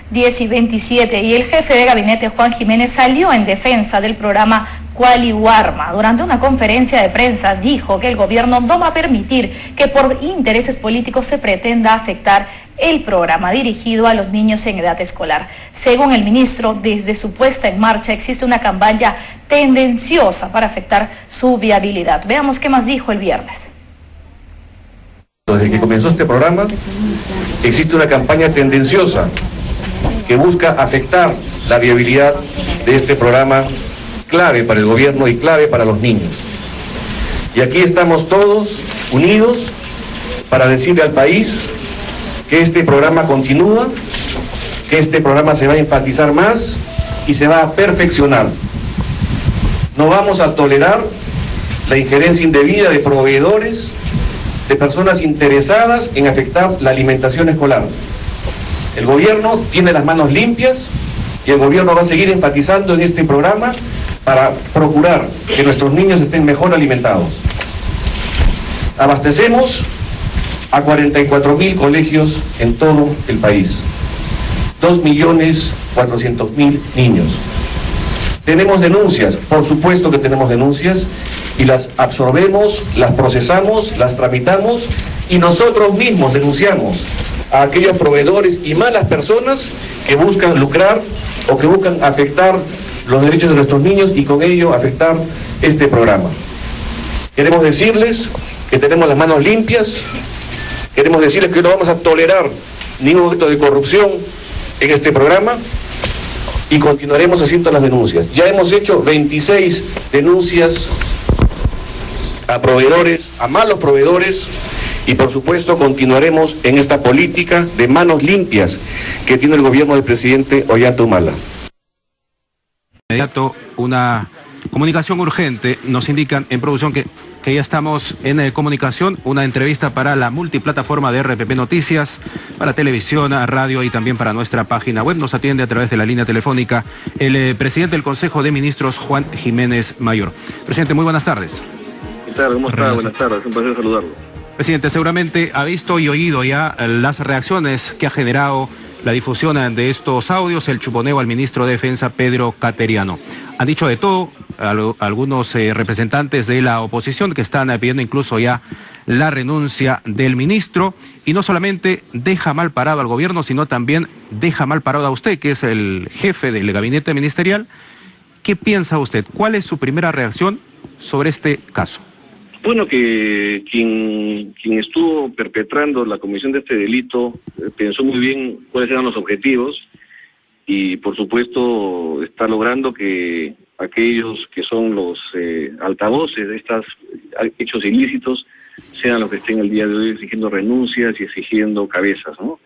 10:27, y el jefe de gabinete, Juan Jiménez, salió en defensa del programa Cualiwarma. Durante una conferencia de prensa dijo que el gobierno no va a permitir que por intereses políticos se pretenda afectar el programa dirigido a los niños en edad escolar. Según el ministro, desde su puesta en marcha existe una campaña tendenciosa para afectar su viabilidad. Veamos qué más dijo el viernes. Desde que comenzó este programa, existe una campaña tendenciosa que busca afectar la viabilidad de este programa clave para el gobierno y clave para los niños. Y aquí estamos todos unidos para decirle al país que este programa continúa, que este programa se va a enfatizar más y se va a perfeccionar. No vamos a tolerar la injerencia indebida de proveedores, de personas interesadas en afectar la alimentación escolar. El gobierno tiene las manos limpias y el gobierno va a seguir enfatizando en este programa para procurar que nuestros niños estén mejor alimentados. Abastecemos a 44.000 colegios en todo el país, 2.400.000 niños. Tenemos denuncias, por supuesto que tenemos denuncias, y las absorbemos, las procesamos, las tramitamos, y nosotros mismos denunciamos a aquellos proveedores y malas personas que buscan lucrar o que buscan afectar los derechos de nuestros niños y con ello afectar este programa. Queremos decirles que tenemos las manos limpias, queremos decirles que no vamos a tolerar ningún acto de corrupción en este programa y continuaremos haciendo las denuncias. Ya hemos hecho 26 denuncias a proveedores, a malos proveedores, y por supuesto continuaremos en esta política de manos limpias que tiene el gobierno del presidente Ollanta Humala. Inmediato, una comunicación urgente. Nos indican en producción que ya estamos en comunicación, una entrevista para la multiplataforma de RPP Noticias, para televisión, radio y también para nuestra página web. Nos atiende a través de la línea telefónica el presidente del Consejo de Ministros, Juan Jiménez Mayor. Presidente, muy buenas tardes. ¿Qué tal? ¿Cómo está? Buenas tardes, un placer saludarlo. Presidente, seguramente ha visto y oído ya las reacciones que ha generado la difusión de estos audios, el chuponeo al ministro de Defensa, Pedro Cateriano. Han dicho de todo algunos representantes de la oposición que están pidiendo incluso ya la renuncia del ministro, y no solamente deja mal parado al gobierno, sino también deja mal parado a usted, que es el jefe del gabinete ministerial. ¿Qué piensa usted? ¿Cuál es su primera reacción sobre este caso? Bueno, que quien estuvo perpetrando la comisión de este delito pensó muy bien cuáles eran los objetivos y por supuesto está logrando que aquellos que son los altavoces de estos hechos ilícitos sean los que estén el día de hoy exigiendo renuncias y exigiendo cabezas, ¿no?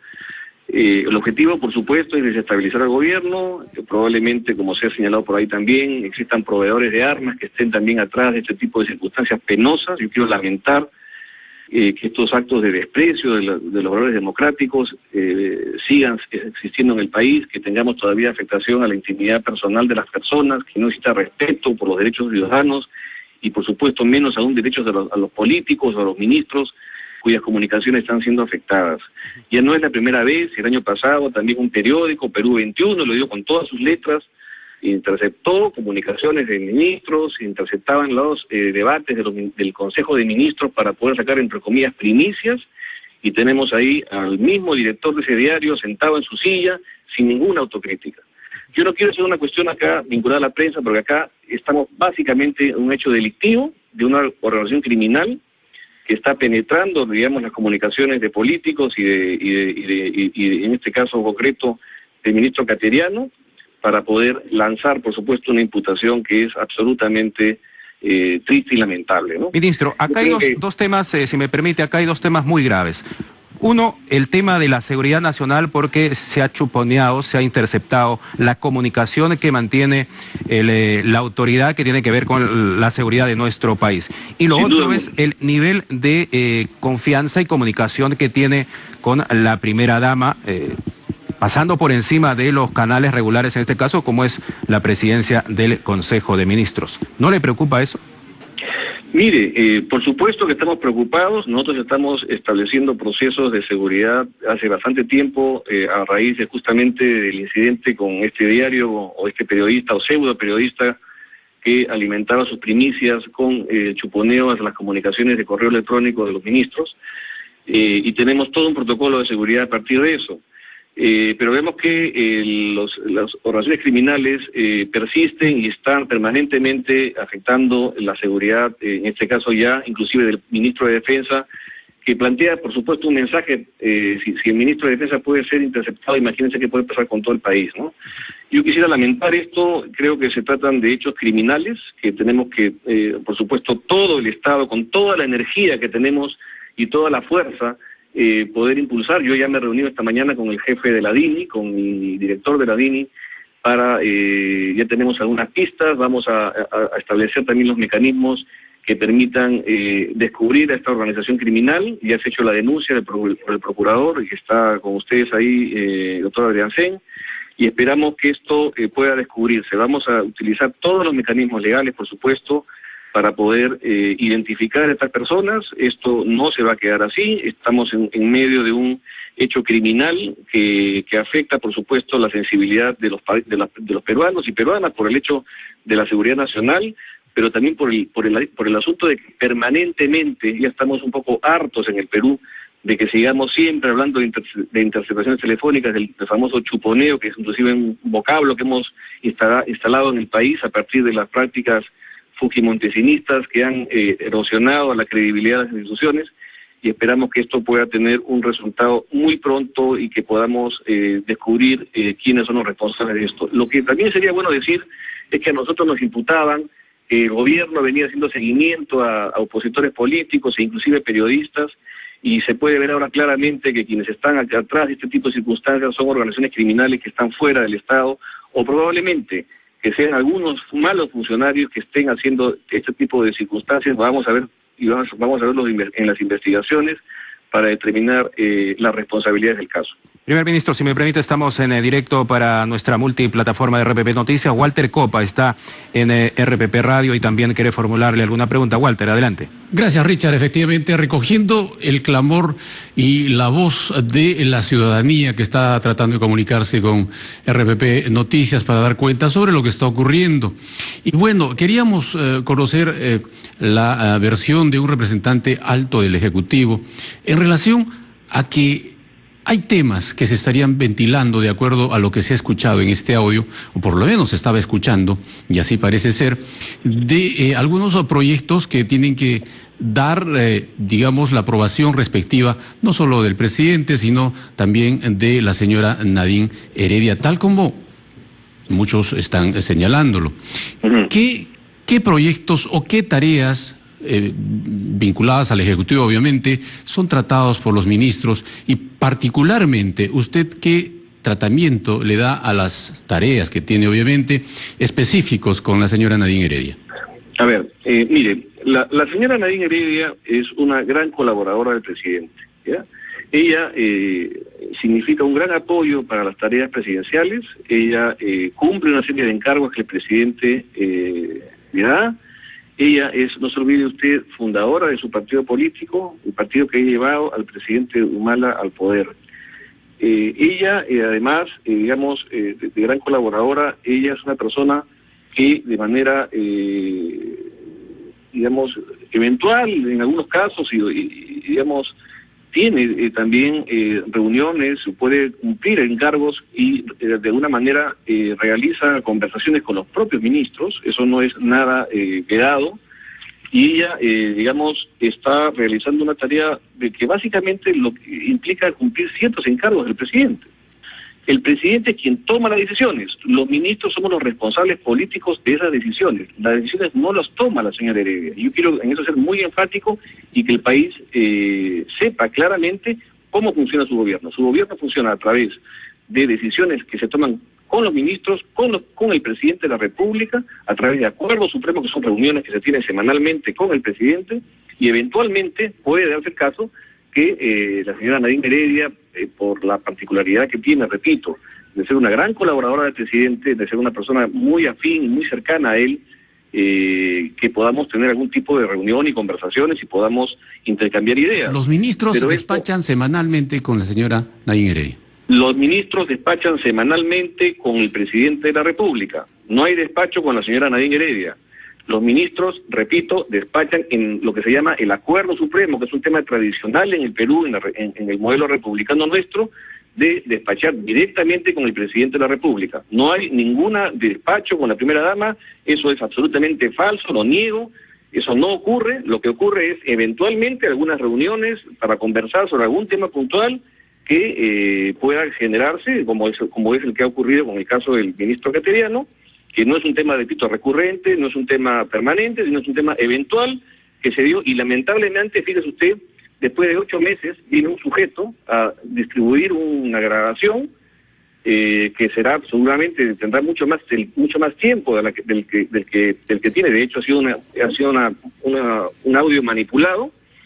El objetivo, por supuesto, es desestabilizar al gobierno. Probablemente, como se ha señalado por ahí también, existan proveedores de armas que estén también atrás de este tipo de circunstancias penosas. Yo quiero lamentar que estos actos de desprecio de los valores democráticos sigan existiendo en el país, que tengamos todavía afectación a la intimidad personal de las personas, que no exista respeto por los derechos ciudadanos y, por supuesto, menos aún derechos a los políticos o a los ministros cuyas comunicaciones están siendo afectadas. Ya no es la primera vez, el año pasado también un periódico, Perú 21, lo dio con todas sus letras, interceptó comunicaciones de ministros, interceptaban los debates del Consejo de Ministros para poder sacar, entre comillas, primicias, y tenemos ahí al mismo director de ese diario sentado en su silla, sin ninguna autocrítica. Yo no quiero hacer una cuestión acá vinculada a la prensa, porque acá estamos básicamente en un hecho delictivo de una organización criminal que está penetrando, digamos, las comunicaciones de políticos y en este caso concreto del ministro Cateriano, para poder lanzar, por supuesto, una imputación que es absolutamente triste y lamentable, ¿no? Ministro, acá hay dos temas, si me permite, acá hay dos temas muy graves. Uno, el tema de la seguridad nacional, porque se ha chuponeado, se ha interceptado la comunicación que mantiene la autoridad que tiene que ver con la seguridad de nuestro país. Y lo otro es el nivel de confianza y comunicación que tiene con la primera dama, pasando por encima de los canales regulares en este caso, como es la presidencia del Consejo de Ministros. ¿No le preocupa eso? Mire, por supuesto que estamos preocupados. Nosotros estamos estableciendo procesos de seguridad hace bastante tiempo a raíz de justamente del incidente con este diario o este periodista o pseudo periodista que alimentaba sus primicias con chuponeo a las comunicaciones de correo electrónico de los ministros, y tenemos todo un protocolo de seguridad a partir de eso. Pero vemos que las organizaciones criminales persisten y están permanentemente afectando la seguridad, en este caso ya inclusive del ministro de Defensa, que plantea, por supuesto, un mensaje. Si el ministro de Defensa puede ser interceptado, imagínense qué puede pasar con todo el país, ¿no? Yo quisiera lamentar esto. Creo que se tratan de hechos criminales que tenemos que, por supuesto, todo el Estado, con toda la energía que tenemos y toda la fuerza, poder impulsar. Yo ya me he reunido esta mañana con el jefe de la DINI, con mi director de la DINI, ya tenemos algunas pistas. Vamos a establecer también los mecanismos que permitan descubrir a esta organización criminal. Ya se ha hecho la denuncia por el procurador, que está con ustedes ahí, doctor Adrián Sen, y esperamos que esto pueda descubrirse. Vamos a utilizar todos los mecanismos legales, por supuesto, para poder identificar a estas personas. Esto no se va a quedar así. Estamos en medio de un hecho criminal que afecta, por supuesto, la sensibilidad de los peruanos y peruanas por el hecho de la seguridad nacional, pero también por el asunto de que permanentemente ya estamos un poco hartos en el Perú de que sigamos siempre hablando de interceptaciones telefónicas, del famoso chuponeo, que es inclusive un vocablo que hemos instalado en el país a partir de las prácticas fujimontesinistas que han erosionado a la credibilidad de las instituciones, y esperamos que esto pueda tener un resultado muy pronto y que podamos descubrir quiénes son los responsables de esto. Lo que también sería bueno decir es que a nosotros nos imputaban que el gobierno venía haciendo seguimiento a opositores políticos e inclusive periodistas, y se puede ver ahora claramente que quienes están acá atrás de este tipo de circunstancias son organizaciones criminales que están fuera del Estado, o probablemente que sean algunos malos funcionarios que estén haciendo este tipo de circunstancias. Vamos a ver, y vamos a verlo en las investigaciones para determinar las responsabilidades del caso. Primer ministro, si me permite, estamos en directo para nuestra multiplataforma de RPP Noticias. Walter Copa está en RPP Radio y también quiere formularle alguna pregunta. Walter, adelante. Gracias, Richard. Efectivamente, recogiendo el clamor y la voz de la ciudadanía que está tratando de comunicarse con RPP Noticias para dar cuenta sobre lo que está ocurriendo. Y bueno, queríamos conocer la versión de un representante alto del Ejecutivo en relación a que hay temas que se estarían ventilando de acuerdo a lo que se ha escuchado en este audio, o por lo menos se estaba escuchando, y así parece ser, de algunos proyectos que tienen que dar, digamos, la aprobación respectiva, no solo del presidente, sino también de la señora Nadine Heredia, tal como muchos están señalándolo. ¿Qué proyectos o qué tareas vinculadas al Ejecutivo, obviamente, son tratados por los ministros, y particularmente usted qué tratamiento le da a las tareas que tiene, obviamente, específicos con la señora Nadine Heredia? A ver, mire, la señora Nadine Heredia es una gran colaboradora del presidente, ¿ya? Ella significa un gran apoyo para las tareas presidenciales. Ella cumple una serie de encargos que el presidente le da. Ella es, no se olvide usted, fundadora de su partido político, el partido que ha llevado al presidente Humala al poder. Ella, además, digamos, de gran colaboradora, ella es una persona que de manera, digamos, eventual en algunos casos, y digamos, tiene también reuniones, puede cumplir encargos y de alguna manera realiza conversaciones con los propios ministros. Eso no es nada vedado, y ella, digamos, está realizando una tarea de que básicamente lo que implica cumplir ciertos encargos del presidente. El presidente es quien toma las decisiones, los ministros somos los responsables políticos de esas decisiones. Las decisiones no las toma la señora Heredia. Yo quiero en eso ser muy enfático y que el país sepa claramente cómo funciona su gobierno. Su gobierno funciona a través de decisiones que se toman con los ministros, con el presidente de la República, a través de acuerdos supremos, que son reuniones que se tienen semanalmente con el presidente, y eventualmente puede darse el caso que la señora Nadine Heredia, por la particularidad que tiene, repito, de ser una gran colaboradora del presidente, de ser una persona muy afín y muy cercana a él, que podamos tener algún tipo de reunión y conversaciones y podamos intercambiar ideas. Los ministros despachan semanalmente con la señora Nadine Heredia. Los ministros despachan semanalmente con el presidente de la República. No hay despacho con la señora Nadine Heredia. Los ministros, repito, despachan en lo que se llama el Acuerdo Supremo, que es un tema tradicional en el Perú, en el modelo republicano nuestro, de despachar directamente con el presidente de la República. No hay ningún despacho con la primera dama, eso es absolutamente falso, lo niego, eso no ocurre. Lo que ocurre es eventualmente algunas reuniones para conversar sobre algún tema puntual que pueda generarse, como es el que ha ocurrido con el caso del ministro Cateriano, que no es un tema, repito, recurrente, no es un tema permanente, sino es un tema eventual que se dio, y lamentablemente, fíjese usted, después de 8 meses viene un sujeto a distribuir una grabación que será seguramente, tendrá mucho más tiempo del que tiene. De hecho, ha sido un audio manipulado,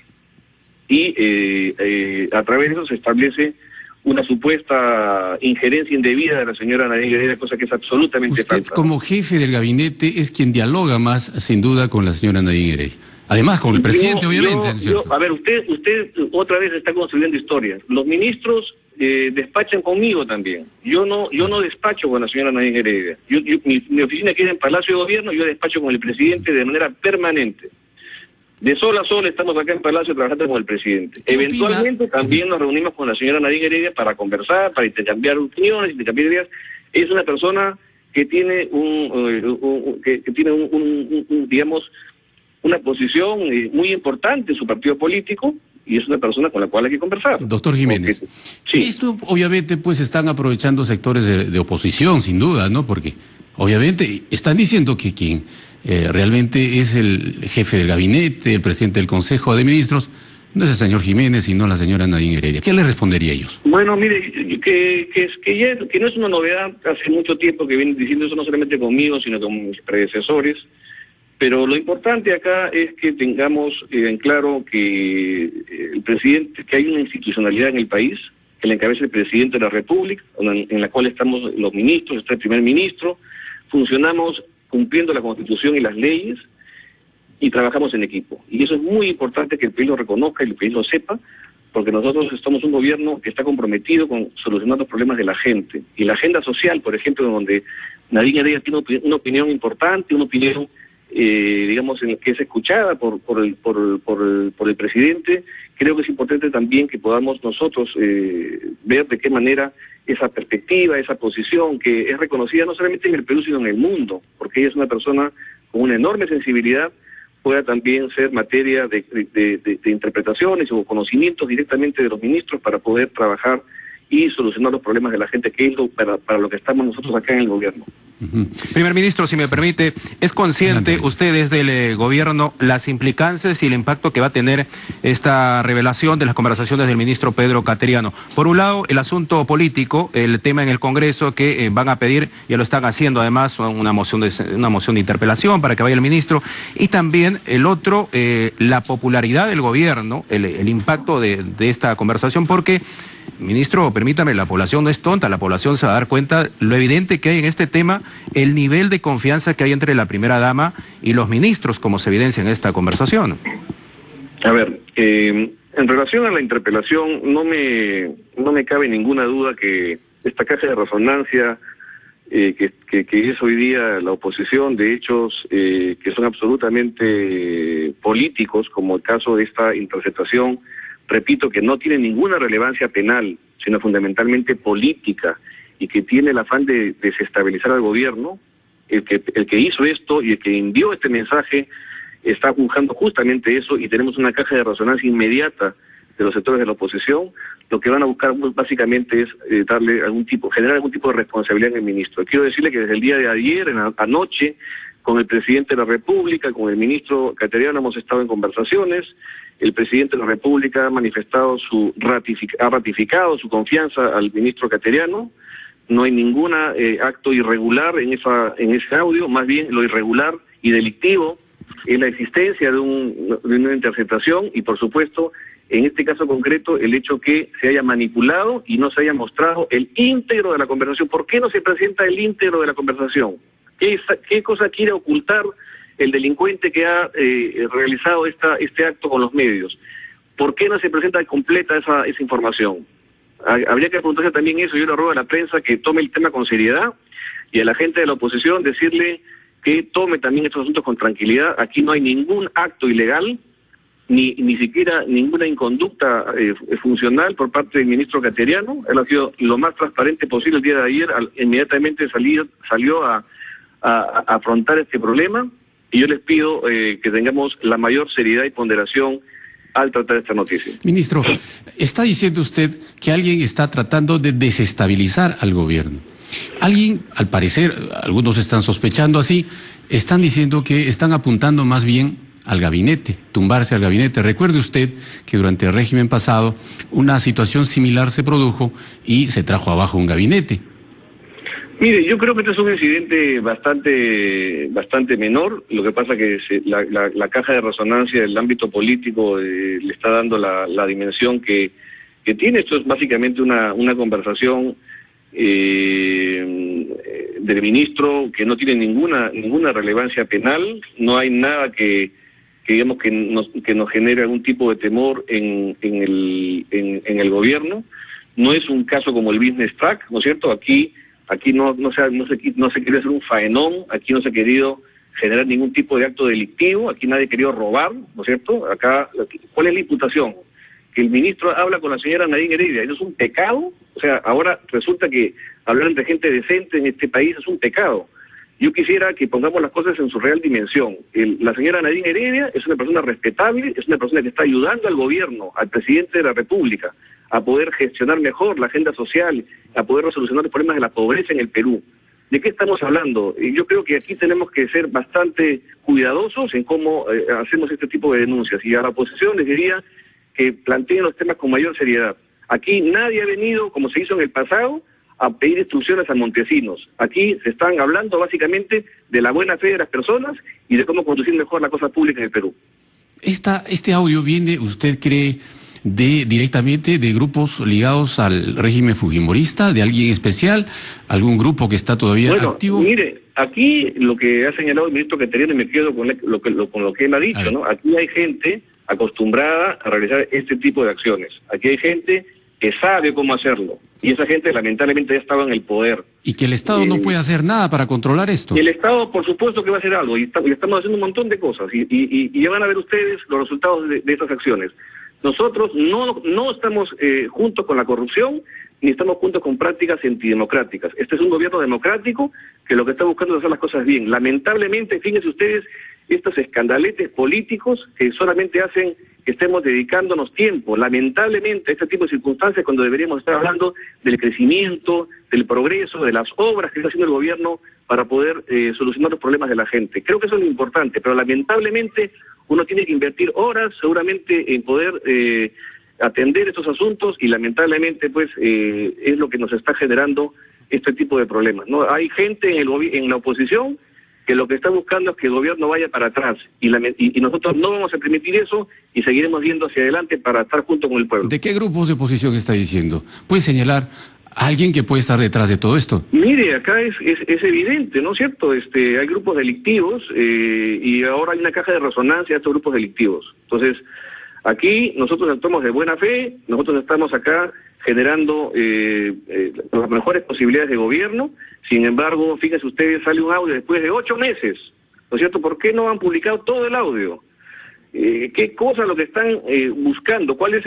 y a través de eso se establece una supuesta injerencia indebida de la señora Nadine Heredia, cosa que es absolutamente falsa. Usted, como jefe del gabinete, es quien dialoga más, sin duda, con la señora Nadine Heredia. Además, con el presidente, obviamente, ¿no es cierto? A ver, usted otra vez está construyendo historias. Los ministros despachan conmigo también. Yo no despacho con la señora Nadine Heredia. Mi oficina queda en Palacio de Gobierno, yo despacho con el presidente de manera permanente. De sol a sol estamos acá en Palacio trabajando con el presidente. Eventualmente también nos reunimos con la señora Nadine Heredia para conversar, para intercambiar opiniones, intercambiar ideas. Es una persona que tiene digamos, una posición muy importante en su partido político, y es una persona con la cual hay que conversar. Doctor Jiménez, sí. Esto obviamente pues están aprovechando sectores de oposición, sin duda, ¿no? Porque obviamente están diciendo que quien realmente es el jefe del gabinete, el presidente del Consejo de Ministros, no es el señor Jiménez, sino la señora Nadine Heredia. ¿Qué le respondería a ellos? Bueno, mire, que no es una novedad, hace mucho tiempo que vienen diciendo eso, no solamente conmigo, sino con mis predecesores. Pero lo importante acá es que tengamos en claro que que hay una institucionalidad en el país, que la encabeza el presidente de la República, en la cual estamos los ministros, está el primer ministro, funcionamos cumpliendo la Constitución y las leyes, y trabajamos en equipo. Y eso es muy importante que el país lo reconozca y el país lo sepa, porque nosotros somos un gobierno que está comprometido con solucionar los problemas de la gente. Y la agenda social, por ejemplo, donde Nadine Heredia tiene una opinión importante, una opinión digamos, en que es escuchada por el presidente, creo que es importante también que podamos nosotros ver de qué manera esa perspectiva, esa posición, que es reconocida no solamente en el Perú, sino en el mundo, porque ella es una persona con una enorme sensibilidad, pueda también ser materia de interpretaciones o conocimientos directamente de los ministros para poder trabajar y solucionar los problemas de la gente, que es para lo que estamos nosotros acá en el gobierno. Primer ministro, si me permite, ¿es consciente usted desde el gobierno las implicancias y el impacto que va a tener esta revelación de las conversaciones del ministro Pedro Cateriano? Por un lado, el asunto político, el tema en el Congreso que van a pedir, ya lo están haciendo además, una moción de interpelación para que vaya el ministro, y también el otro, la popularidad del gobierno, el impacto de esta conversación, porque... Ministro, permítame, la población no es tonta, la población se va a dar cuenta lo evidente que hay en este tema, el nivel de confianza que hay entre la primera dama y los ministros, como se evidencia en esta conversación. A ver, en relación a la interpelación, no me cabe ninguna duda que esta caja de resonancia que es hoy día la oposición de hechos que son absolutamente políticos, como el caso de esta interceptación, repito, que no tiene ninguna relevancia penal, sino fundamentalmente política, y que tiene el afán de desestabilizar al gobierno. El que hizo esto y el que envió este mensaje está buscando justamente eso, y tenemos una caja de resonancia inmediata de los sectores de la oposición. Lo que van a buscar básicamente es generar algún tipo de responsabilidad en el ministro. Quiero decirle que desde el día de ayer, anoche, con el presidente de la República, con el ministro Cateriano, hemos estado en conversaciones. El presidente de la República ha manifestado ha ratificado su confianza al ministro Cateriano. No hay ningún acto irregular en ese audio, más bien lo irregular y delictivo es la existencia de una interceptación, y por supuesto, en este caso concreto, el hecho que se haya manipulado y no se haya mostrado el íntegro de la conversación. ¿Por qué no se presenta el íntegro de la conversación? ¿Qué cosa quiere ocultar el delincuente que ha realizado este acto con los medios. ¿Por qué no se presenta completa esa información? Habría que preguntarse también eso. Yo le ruego a la prensa que tome el tema con seriedad y a la gente de la oposición decirle que tome también estos asuntos con tranquilidad. Aquí no hay ningún acto ilegal, ni siquiera ninguna inconducta funcional por parte del ministro Cateriano. Él ha sido lo más transparente posible el día de ayer, inmediatamente salió a afrontar este problema, y yo les pido que tengamos la mayor seriedad y ponderación al tratar esta noticia. Ministro, está diciendo usted que alguien está tratando de desestabilizar al gobierno. Alguien, al parecer, algunos están sospechando así, están diciendo que están apuntando más bien al gabinete, tumbarse al gabinete. Recuerde usted que durante el régimen pasado una situación similar se produjo y se trajo abajo un gabinete. Mire, yo creo que este es un incidente bastante menor. Lo que pasa que la caja de resonancia del ámbito político le está dando la dimensión que tiene. Esto es básicamente una conversación del ministro que no tiene ninguna relevancia penal. No hay nada que digamos que nos genere algún tipo de temor en el gobierno. No es un caso como el Business Track, ¿no es cierto? Aquí no se quería hacer un faenón, aquí no se ha querido generar ningún tipo de acto delictivo, aquí nadie ha querido robar, ¿no es cierto? Acá, ¿cuál es la imputación? Que el ministro habla con la señora Nadine Heredia, ¿eso es un pecado? O sea, ahora resulta que hablar entre gente decente en este país es un pecado. Yo quisiera que pongamos las cosas en su real dimensión. La señora Nadine Heredia es una persona respetable, es una persona que está ayudando al gobierno, al presidente de la República, a poder gestionar mejor la agenda social, a poder resolucionar los problemas de la pobreza en el Perú. ¿De qué estamos hablando? Yo creo que aquí tenemos que ser bastante cuidadosos en cómo hacemos este tipo de denuncias. Y a la oposición les diría que planteen los temas con mayor seriedad. Aquí nadie ha venido, como se hizo en el pasado, a pedir instrucciones a Montesinos. Aquí se están hablando básicamente de la buena fe de las personas y de cómo conducir mejor la cosa pública en el Perú. Este audio viene, ¿usted cree, directamente de grupos ligados al régimen fujimorista, de alguien especial, algún grupo que está todavía activo? Mire, aquí lo que ha señalado el ministro Cateriano, y me quedo con lo que él ha dicho, ¿no? Aquí hay gente acostumbrada a realizar este tipo de acciones. Aquí hay gente que sabe cómo hacerlo, y esa gente lamentablemente ya estaba en el poder. ¿Y que el Estado no puede hacer nada para controlar esto? El Estado, por supuesto que va a hacer algo, y estamos haciendo un montón de cosas, y ya van a ver ustedes los resultados de esas acciones. Nosotros no estamos juntos con la corrupción, ni estamos juntos con prácticas antidemocráticas. Este es un gobierno democrático que lo que está buscando es hacer las cosas bien. Lamentablemente, fíjense ustedes, estos escandaletes políticos que solamente hacen que estemos dedicándonos tiempo, lamentablemente, a este tipo de circunstancias, cuando deberíamos estar hablando del crecimiento, del progreso, de las obras que está haciendo el gobierno para poder solucionar los problemas de la gente. Creo que eso es lo importante, pero lamentablemente uno tiene que invertir horas seguramente en poder atender estos asuntos, y lamentablemente pues es lo que nos está generando este tipo de problemas, ¿no? Hay gente en la oposición que lo que está buscando es que el gobierno vaya para atrás, y nosotros no vamos a permitir eso, y seguiremos yendo hacia adelante para estar junto con el pueblo. ¿De qué grupos de oposición está diciendo? ¿Puede señalar a alguien que puede estar detrás de todo esto? Mire, acá es evidente, ¿no es cierto? Hay grupos delictivos, y ahora hay una caja de resonancia de estos grupos delictivos. Entonces, aquí nosotros actuamos de buena fe, nosotros estamos acá generando las mejores posibilidades de gobierno. Sin embargo, fíjense ustedes, sale un audio después de 8 meses, ¿no es cierto? ¿Por qué no han publicado todo el audio? ¿Qué cosa es lo que están buscando? ¿Cuál es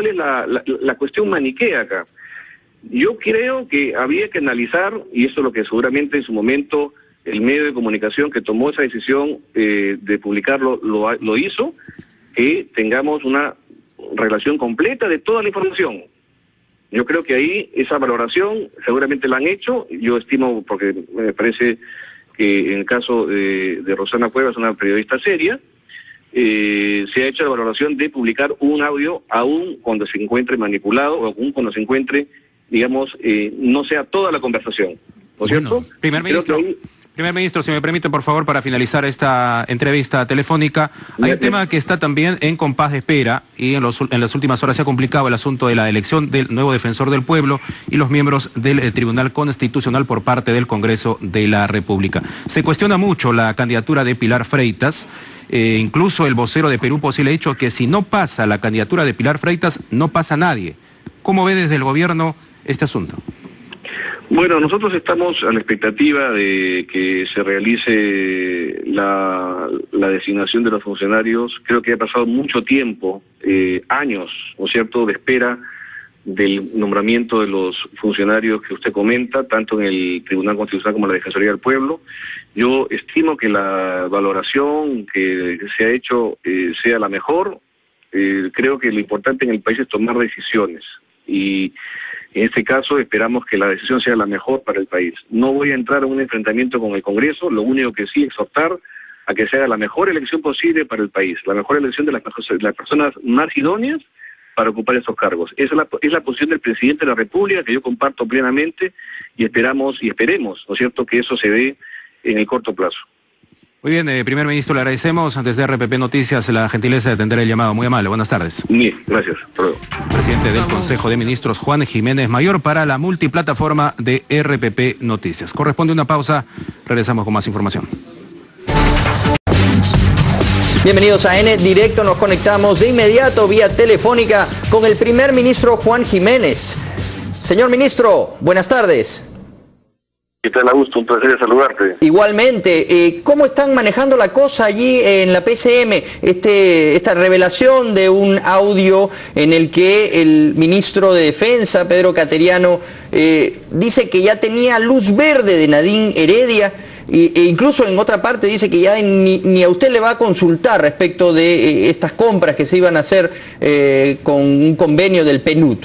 la cuestión maniquea acá? Yo creo que había que analizar, y esto es lo que seguramente en su momento el medio de comunicación que tomó esa decisión de publicarlo lo hizo, que tengamos una relación completa de toda la información. Yo creo que ahí esa valoración seguramente la han hecho. Yo estimo, porque me parece que en el caso de Rosana Cuevas, una periodista seria, se ha hecho la valoración de publicar un audio aún cuando se encuentre manipulado, o aún cuando se encuentre, digamos, no sea toda la conversación, ¿no es cierto? Primer ministro, Primer ministro, si me permite, por favor, para finalizar esta entrevista telefónica, hay un tema que está también en compás de espera y en las últimas horas se ha complicado el asunto de la elección del nuevo defensor del pueblo y los miembros del Tribunal Constitucional por parte del Congreso de la República. Se cuestiona mucho la candidatura de Pilar Freitas, incluso el vocero de Perú Posible ha dicho que si no pasa la candidatura de Pilar Freitas, no pasa nadie. ¿Cómo ve desde el gobierno este asunto? Bueno, nosotros estamos a la expectativa de que se realice la designación de los funcionarios. Creo que ha pasado mucho tiempo, años, ¿no es cierto?, de espera del nombramiento de los funcionarios que usted comenta, tanto en el Tribunal Constitucional como en la Defensoría del Pueblo. Yo estimo que la valoración que se ha hecho sea la mejor. Creo que lo importante en el país es tomar decisiones y en este caso esperamos que la decisión sea la mejor para el país. No voy a entrar en un enfrentamiento con el Congreso, lo único que sí exhortar a que se haga la mejor elección posible para el país, la mejor elección de las personas más idóneas para ocupar esos cargos. Esa es la posición del presidente de la República, que yo comparto plenamente, y esperemos, ¿no es cierto?, que eso se dé en el corto plazo. Muy bien, primer ministro, le agradecemos desde RPP Noticias la gentileza de atender el llamado. Muy amable, buenas tardes. Bien, gracias. Presidente del Consejo de Ministros, Juan Jiménez Mayor, para la multiplataforma de RPP Noticias. Corresponde una pausa, regresamos con más información. Bienvenidos a N Directo, nos conectamos de inmediato vía telefónica con el primer ministro Juan Jiménez. Señor ministro, buenas tardes. ¿Qué tal, Augusto? Un placer saludarte. Igualmente, ¿cómo están manejando la cosa allí en la PCM? Esta revelación de un audio en el que el ministro de Defensa, Pedro Cateriano, dice que ya tenía luz verde de Nadine Heredia, e incluso en otra parte dice que ya ni a usted le va a consultar respecto de estas compras que se iban a hacer con un convenio del PNUD.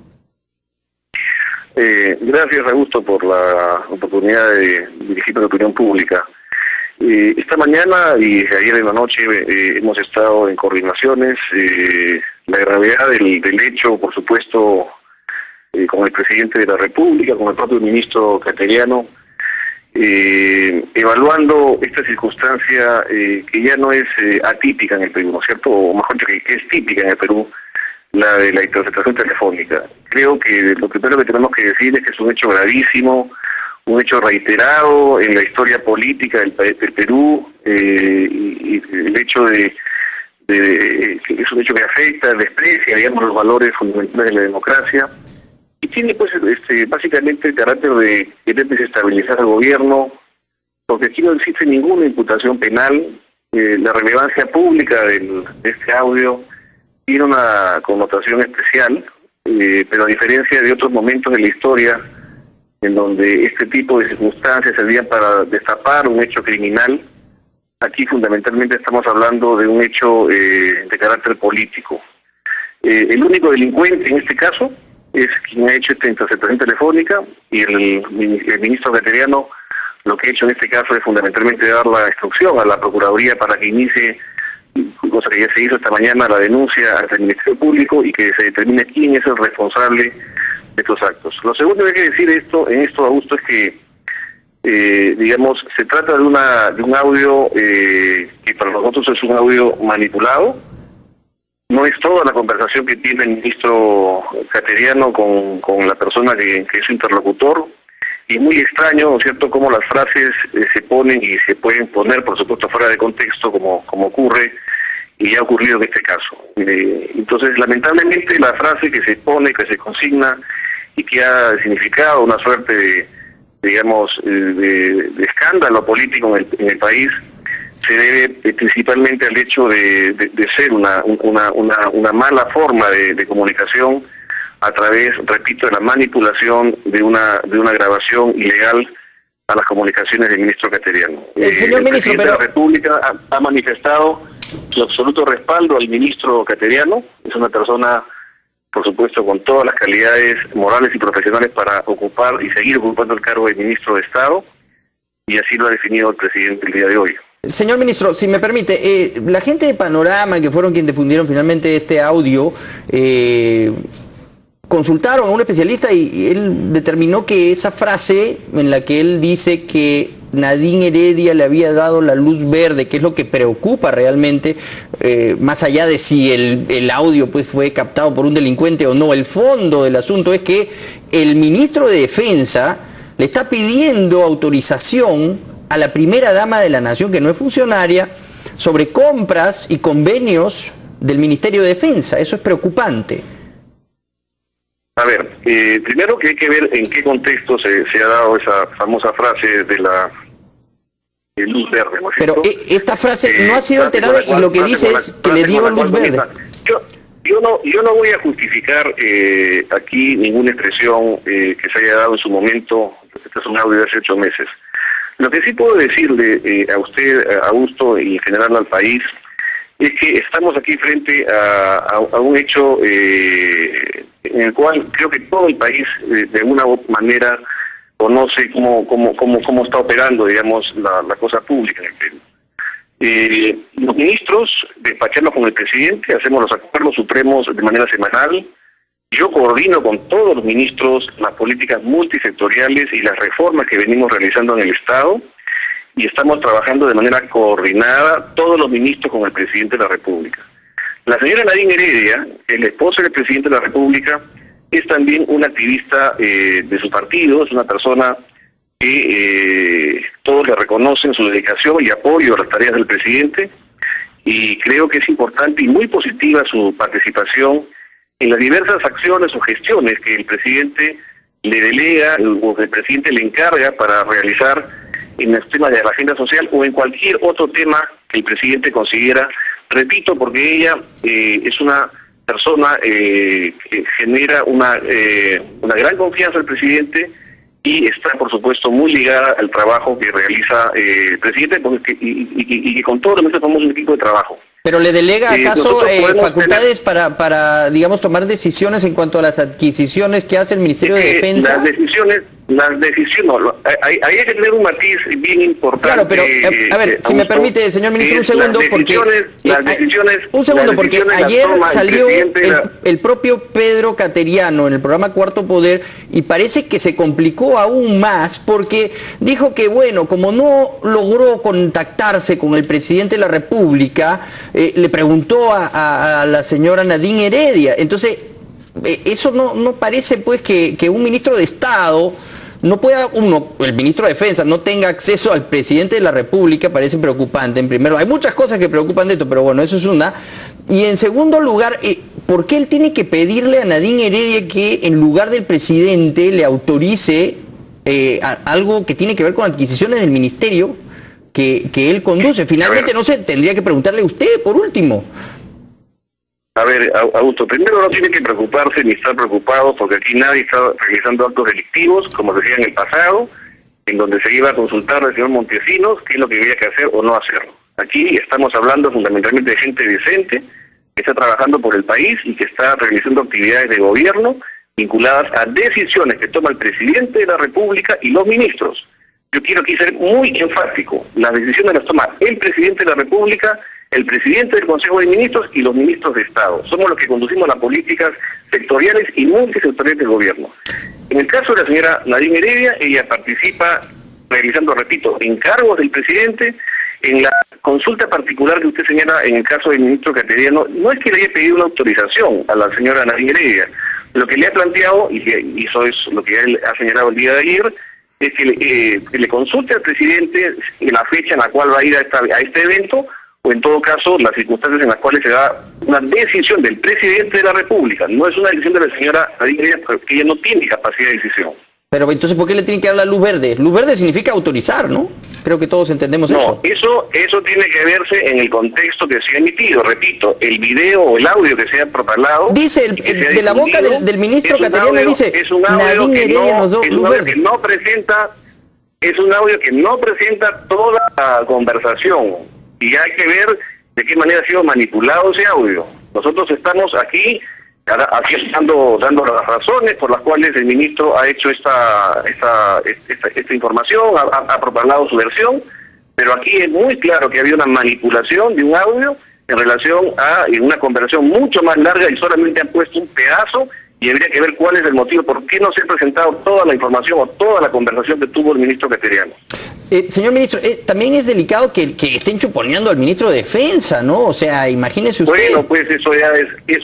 Gracias, Augusto, por la oportunidad de dirigirme a la opinión pública. Esta mañana y ayer en la noche hemos estado en coordinaciones. La gravedad del hecho, por supuesto, con el presidente de la República, con el propio ministro Cateriano, evaluando esta circunstancia que ya no es atípica en el Perú, ¿no es cierto? O mejor dicho, que es típica en el Perú, la de la interceptación telefónica. Creo que lo primero que tenemos que decir es que es un hecho gravísimo, un hecho reiterado en la historia política del Perú, y el hecho de que es un hecho que afecta, desprecia, digamos, los valores fundamentales de la democracia, y tiene pues básicamente el carácter de querer desestabilizar al gobierno, porque aquí no existe ninguna imputación penal. La relevancia pública de este audio tiene una connotación especial, pero a diferencia de otros momentos de la historia en donde este tipo de circunstancias servían para destapar un hecho criminal, aquí fundamentalmente estamos hablando de un hecho de carácter político. El único delincuente en este caso es quien ha hecho esta interceptación telefónica, y el ministro Cateriano lo que ha hecho en este caso es fundamentalmente dar la instrucción a la Procuraduría para que inicie, cosa que ya se hizo esta mañana, la denuncia ante el Ministerio Público y que se determine quién es el responsable de estos actos. Lo segundo que hay que decir en esto, Augusto, es que, digamos, se trata de un audio que para nosotros es un audio manipulado. No es toda la conversación que tiene el ministro Cateriano con la persona que es su interlocutor. Y es muy extraño, ¿no es cierto?, cómo las frases se ponen y se pueden poner, por supuesto, fuera de contexto, como ocurre, y ya ha ocurrido en este caso. Entonces, lamentablemente, la frase que se pone, que se consigna, y que ha significado una suerte de, digamos, de escándalo político en el país, se debe principalmente al hecho de ser una mala forma de comunicación a través, repito, de la manipulación de una grabación ilegal a las comunicaciones del ministro Cateriano. Señor ministro, presidente de la República ha manifestado su absoluto respaldo al ministro Cateriano. Es una persona, por supuesto, con todas las calidades morales y profesionales para ocupar y seguir ocupando el cargo de ministro de Estado, y así lo ha definido el presidente el día de hoy. Señor ministro, si me permite, la gente de Panorama, que fueron quienes difundieron finalmente este audio, consultaron a un especialista y él determinó que esa frase en la que él dice que Nadine Heredia le había dado la luz verde, que es lo que preocupa realmente, más allá de si el audio pues fue captado por un delincuente o no. El fondo del asunto es que el ministro de Defensa le está pidiendo autorización a la primera dama de la Nación, que no es funcionaria, sobre compras y convenios del Ministerio de Defensa. Eso es preocupante. A ver, primero que hay que ver en qué contexto se ha dado esa famosa frase de la luz verde, ¿no es cierto? Pero esta frase no ha sido alterada y lo que dice es que le dio luz verde. Yo no voy a justificar aquí ninguna expresión que se haya dado en su momento. Este es un audio de hace 8 meses. Lo que sí puedo decirle a usted, a Augusto, y en general al país, es que estamos aquí frente a un hecho en el cual creo que todo el país de alguna manera conoce cómo está operando, digamos, la cosa pública en el Perú. Los ministros despachamos con el presidente, hacemos los acuerdos supremos de manera semanal. Yo coordino con todos los ministros las políticas multisectoriales y las reformas que venimos realizando en el Estado, y estamos trabajando de manera coordinada todos los ministros con el presidente de la República. La señora Nadine Heredia, el esposo del presidente de la República, es también una activista de su partido, es una persona que todos le reconocen su dedicación y apoyo a las tareas del presidente, y creo que es importante y muy positiva su participación en las diversas acciones o gestiones que el presidente le delega o que el presidente le encarga para realizar en los temas de la agenda social o en cualquier otro tema que el presidente considera. Repito, porque ella es una persona que genera una gran confianza al presidente y está, por supuesto, muy ligada al trabajo que realiza el presidente y que con todo lo mismo somos un equipo de trabajo. ¿Pero le delega acaso facultades para, digamos, tomar decisiones en cuanto a las adquisiciones que hace el Ministerio de Defensa? Las decisiones, hay que tener un matiz bien importante. Claro, pero, a ver, si me permite, señor ministro, un segundo, porque ayer salió el propio Pedro Cateriano en el programa Cuarto Poder y parece que se complicó aún más porque dijo que, bueno, como no logró contactarse con el presidente de la República, le preguntó a la señora Nadine Heredia. Entonces, eso no parece pues que un ministro de Estado no pueda, el ministro de Defensa no tenga acceso al presidente de la República. Parece preocupante. En primer lugar, hay muchas cosas que preocupan de esto, pero bueno, eso es una. Y en segundo lugar, ¿por qué él tiene que pedirle a Nadine Heredia que en lugar del presidente le autorice algo que tiene que ver con adquisiciones del ministerio que él conduce? Finalmente, no sé, tendría que preguntarle a usted por último. A ver, Augusto, primero no tiene que preocuparse ni estar preocupado porque aquí nadie está realizando actos delictivos, como decía en el pasado, en donde se iba a consultar al señor Montesinos qué es lo que había que hacer o no hacer. Aquí estamos hablando fundamentalmente de gente decente que está trabajando por el país y que está realizando actividades de gobierno vinculadas a decisiones que toma el presidente de la República y los ministros. Yo quiero aquí ser muy enfático. Las decisiones las toma el presidente de la República, el presidente del Consejo de Ministros y los ministros de Estado. Somos los que conducimos las políticas sectoriales y multisectoriales del gobierno. En el caso de la señora Nadine Heredia, ella participa realizando, repito, encargos del presidente. En la consulta particular que usted señala en el caso del ministro Cateriano, no es que le haya pedido una autorización a la señora Nadine Heredia. Lo que le ha planteado, y eso es lo que él ha señalado el día de ayer, es que le consulte al presidente en la fecha en la cual va a ir a este evento, o en todo caso las circunstancias en las cuales se da una decisión del presidente de la República. No es una decisión de la señora Nadine Heredia, porque ella no tiene capacidad de decisión. Pero entonces, ¿por qué le tienen que dar la luz verde? Luz verde significa autorizar, ¿no? Creo que todos entendemos eso. No, eso tiene que verse en el contexto que se ha emitido. Repito, el video o el audio que se ha propalado... Dice, de la boca del ministro Cateriano dice, es un audio que no presenta, es un audio que no presenta toda la conversación. Y hay que ver de qué manera ha sido manipulado ese audio. Nosotros estamos aquí dando las razones por las cuales el ministro ha hecho esta información, ha propalado su versión, pero aquí es muy claro que había una manipulación de un audio en relación a una conversación mucho más larga y solamente han puesto un pedazo, y habría que ver cuál es el motivo, por qué no se ha presentado toda la información o toda la conversación que tuvo el ministro Cateriano. Señor ministro, también es delicado que estén chuponeando al ministro de Defensa, ¿no? O sea, imagínese usted. Bueno, pues eso ya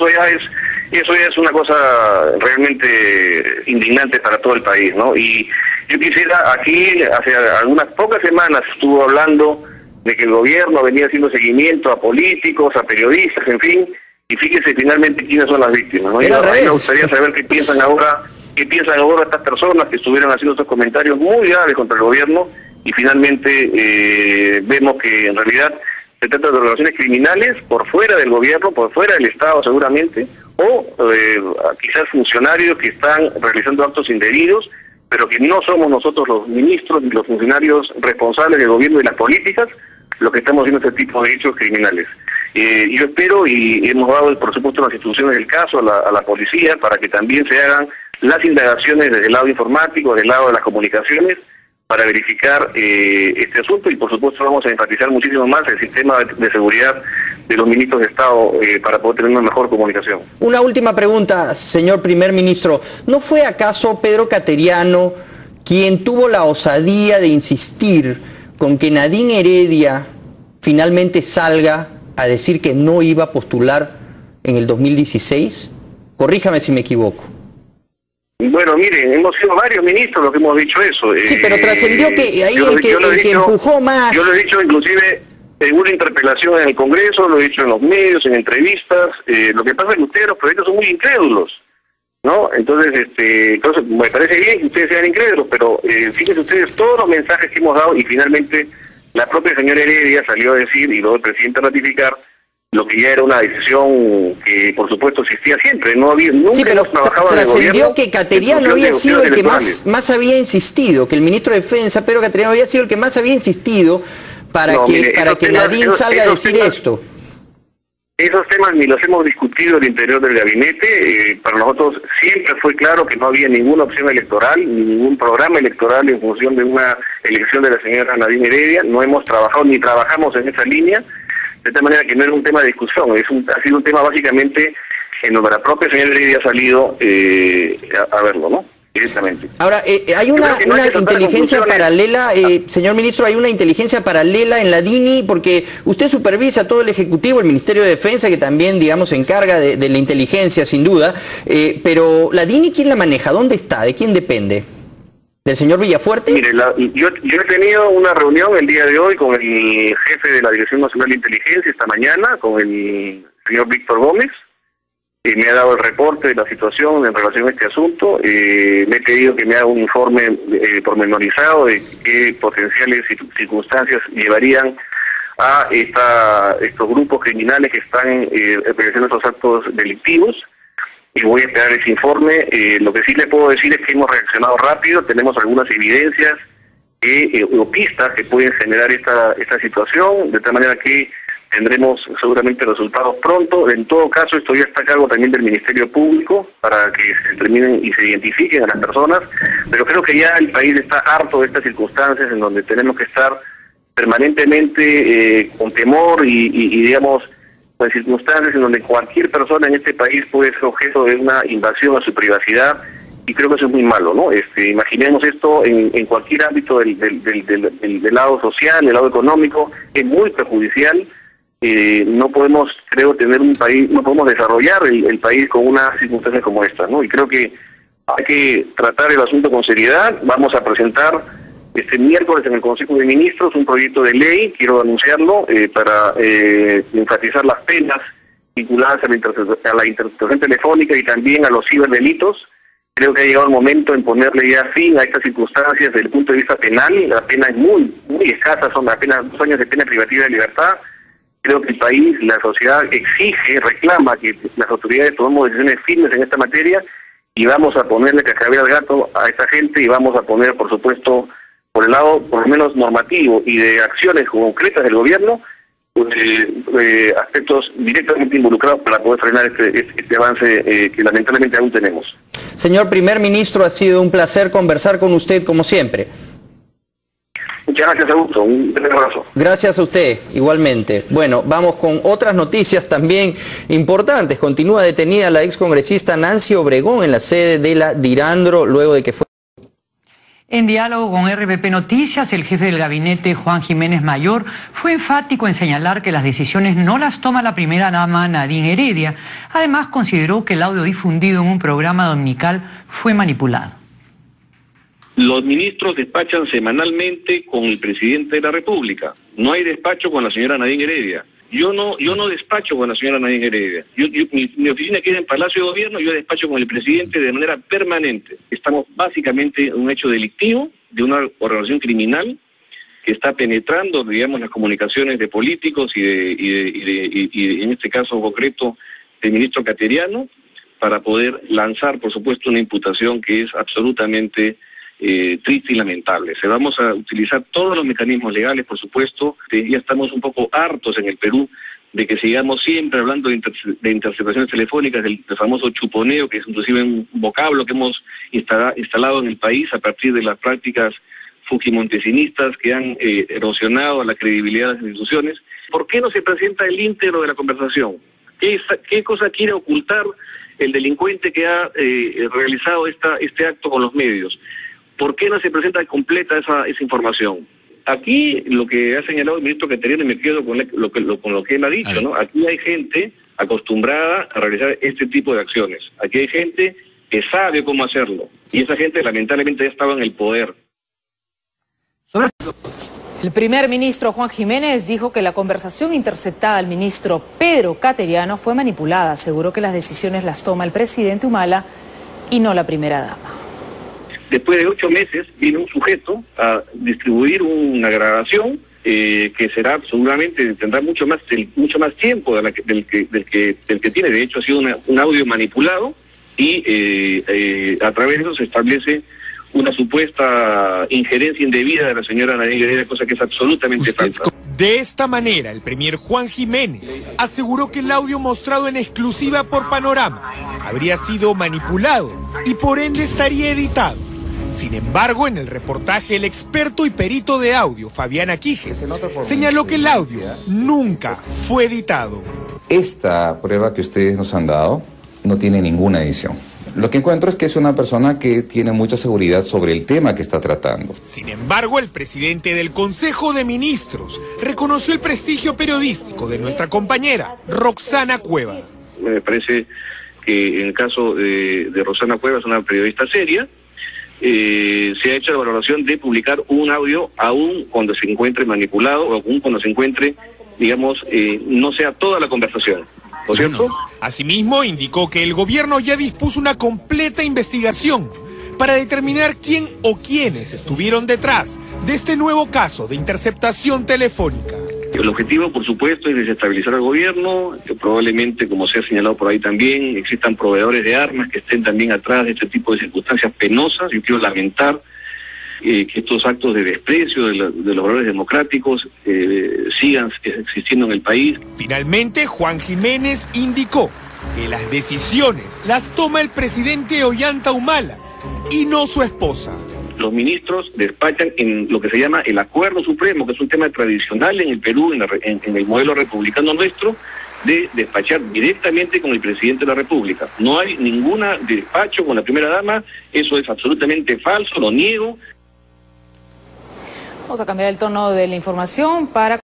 es una cosa realmente indignante para todo el país, ¿no? Y yo quisiera, aquí hace algunas pocas semanas estuvo hablando de que el gobierno venía haciendo seguimiento a políticos, a periodistas, en fin, y fíjese finalmente quiénes son las víctimas, ¿no? Y a mí me gustaría saber qué piensan ahora estas personas que estuvieron haciendo estos comentarios muy graves contra el gobierno, y finalmente vemos que en realidad se trata de organizaciones criminales por fuera del gobierno, por fuera del Estado seguramente, o quizás funcionarios que están realizando actos indebidos, pero que no somos nosotros los ministros ni los funcionarios responsables del gobierno y las políticas los que estamos haciendo este tipo de hechos criminales. Yo espero, y hemos dado por supuesto las instrucciones del caso a la policía para que también se hagan las indagaciones desde el lado informático, desde el lado de las comunicaciones, para verificar este asunto, y por supuesto vamos a enfatizar muchísimo más el sistema de seguridad de los ministros de Estado para poder tener una mejor comunicación. Una última pregunta, señor primer ministro. ¿No fue acaso Pedro Cateriano quien tuvo la osadía de insistir con que Nadine Heredia finalmente salga a decir que no iba a postular en el 2016? Corríjame si me equivoco. Bueno, miren, hemos sido varios ministros los que hemos dicho eso. Sí, pero trascendió que ahí el que empujó más... Yo lo he dicho inclusive en una interpelación en el Congreso, lo he dicho en los medios, en entrevistas. Lo que pasa es que ustedes, los proyectos, son muy incrédulos, ¿no? Entonces, me parece bien que ustedes sean incrédulos, pero fíjense ustedes todos los mensajes que hemos dado, y finalmente la propia señora Heredia salió a decir, y luego el presidente a ratificar, lo que ya era una decisión que por supuesto existía siempre, no había, nunca sí, pero hemos trabajado en el gobierno. Trascendió que Cateriano había sido el que más había insistido, que el ministro de Defensa, Pedro Cateriano, había sido el que más había insistido para que Nadine salga a decir esto. Esos temas ni los hemos discutido al interior del gabinete. Para nosotros siempre fue claro que no había ninguna opción electoral, ni ningún programa electoral en función de una elección de la señora Nadine Heredia. No hemos trabajado ni trabajamos en esa línea, de tal manera que no era un tema de discusión, ha sido un tema básicamente en donde la propia señora Heredia ha salido a verlo, ¿no? Directamente. Ahora, hay una inteligencia paralela, señor ministro, hay una inteligencia paralela en la DINI, porque usted supervisa todo el Ejecutivo, el Ministerio de Defensa, que también, digamos, se encarga de la inteligencia, sin duda, pero la DINI, ¿quién la maneja? ¿Dónde está? ¿De quién depende? ¿Del señor Villafuerte? Mire, yo he tenido una reunión el día de hoy con el jefe de la Dirección Nacional de Inteligencia esta mañana, con el señor Víctor Gómez. Me ha dado el reporte de la situación en relación a este asunto. Me he pedido que me haga un informe pormenorizado de qué potenciales circunstancias llevarían a estos grupos criminales que están realizando estos actos delictivos. Y voy a esperar ese informe. Lo que sí le puedo decir es que hemos reaccionado rápido, tenemos algunas evidencias o pistas que pueden generar esta situación, de tal manera que tendremos seguramente resultados pronto. En todo caso, esto ya está a cargo también del Ministerio Público para que se determinen y se identifiquen a las personas, pero creo que ya el país está harto de estas circunstancias en donde tenemos que estar permanentemente con temor y digamos, en circunstancias en donde cualquier persona en este país puede ser objeto de una invasión a su privacidad, y creo que eso es muy malo, ¿no? Imaginemos esto en cualquier ámbito del lado social, del lado económico, es muy perjudicial. No podemos, creo, tener un país, no podemos desarrollar el país con una circunstancia como esta, ¿no? Y creo que hay que tratar el asunto con seriedad. Vamos a presentar este miércoles en el Consejo de Ministros un proyecto de ley, quiero anunciarlo, para enfatizar las penas vinculadas a la interceptación telefónica y también a los ciberdelitos. Creo que ha llegado el momento en ponerle ya fin a estas circunstancias desde el punto de vista penal. La pena es muy escasa, son apenas 2 años de pena privativa de libertad. Creo que el país, la sociedad exige, reclama que las autoridades tomemos decisiones firmes en esta materia, y vamos a ponerle cascabel al gato a esta gente, y vamos a poner, por supuesto, por el lado por lo menos normativo y de acciones concretas del gobierno, aspectos directamente involucrados para poder frenar este avance que lamentablemente aún tenemos. Señor primer ministro, ha sido un placer conversar con usted como siempre. Muchas gracias, Augusto. Un gran abrazo. Gracias a usted, igualmente. Bueno, vamos con otras noticias también importantes. Continúa detenida la excongresista Nancy Obregón en la sede de la Dirandro luego de que fue... En diálogo con RPP Noticias, el jefe del gabinete, Juan Jiménez Mayor, fue enfático en señalar que las decisiones no las toma la primera dama Nadine Heredia. Además, consideró que el audio difundido en un programa dominical fue manipulado. Los ministros despachan semanalmente con el presidente de la República. No hay despacho con la señora Nadine Heredia. Yo no despacho con la señora Nadine Heredia. Mi oficina queda en Palacio de Gobierno, yo despacho con el presidente de manera permanente. Estamos básicamente en un hecho delictivo de una organización criminal que está penetrando, digamos, las comunicaciones de políticos y en este caso concreto del ministro Cateriano, para poder lanzar, por supuesto, una imputación que es absolutamente triste y lamentable. Se vamos a utilizar todos los mecanismos legales, por supuesto. Ya estamos un poco hartos en el Perú de que sigamos siempre hablando de interceptaciones telefónicas, del famoso chuponeo, que es inclusive un vocablo que hemos instalado en el país a partir de las prácticas fujimontesinistas que han erosionado la credibilidad de las instituciones. ¿Por qué no se presenta el íntegro de la conversación? ¿Qué cosa quiere ocultar el delincuente que ha realizado este acto con los medios? ¿Por qué no se presenta completa esa información? Aquí lo que ha señalado el ministro Cateriano, y me quedo con lo que él ha dicho, ¿no? Aquí hay gente acostumbrada a realizar este tipo de acciones. Aquí hay gente que sabe cómo hacerlo. Y esa gente lamentablemente ya estaba en el poder. El primer ministro Juan Jiménez dijo que la conversación interceptada al ministro Pedro Cateriano fue manipulada. Aseguró que las decisiones las toma el presidente Humala y no la primera dama. Después de 8 meses viene un sujeto a distribuir una grabación que será seguramente tendrá mucho más tiempo del que tiene. De hecho ha sido un audio manipulado y a través de eso se establece una supuesta injerencia indebida de la señora Nadine Heredia, cosa que es absolutamente falsa. De esta manera, el premier Juan Jiménez aseguró que el audio mostrado en exclusiva por Panorama habría sido manipulado y por ende estaría editado. Sin embargo, en el reportaje, el experto y perito de audio, Fabián Aquije, señaló que el audio nunca fue editado. Esta prueba que ustedes nos han dado no tiene ninguna edición. Lo que encuentro es que es una persona que tiene mucha seguridad sobre el tema que está tratando. Sin embargo, el presidente del Consejo de Ministros reconoció el prestigio periodístico de nuestra compañera, Roxana Cueva. Me parece que en el caso de Roxana Cueva es una periodista seria. Se ha hecho la valoración de publicar un audio aún cuando se encuentre manipulado o aún cuando se encuentre, digamos, no sea toda la conversación. ¿No es cierto? Asimismo, indicó que el gobierno ya dispuso una completa investigación para determinar quién o quiénes estuvieron detrás de este nuevo caso de interceptación telefónica. El objetivo, por supuesto, es desestabilizar al gobierno, que probablemente, como se ha señalado por ahí también, existan proveedores de armas que estén también atrás de este tipo de circunstancias penosas. Yo quiero lamentar que estos actos de desprecio de los valores democráticos sigan existiendo en el país. Finalmente, Juan Jiménez indicó que las decisiones las toma el presidente Ollanta Humala y no su esposa. Los ministros despachan en lo que se llama el Acuerdo Supremo, que es un tema tradicional en el Perú, en el modelo republicano nuestro, de despachar directamente con el presidente de la República. No hay ningún despacho con la primera dama, eso es absolutamente falso, lo niego. Vamos a cambiar el tono de la información para...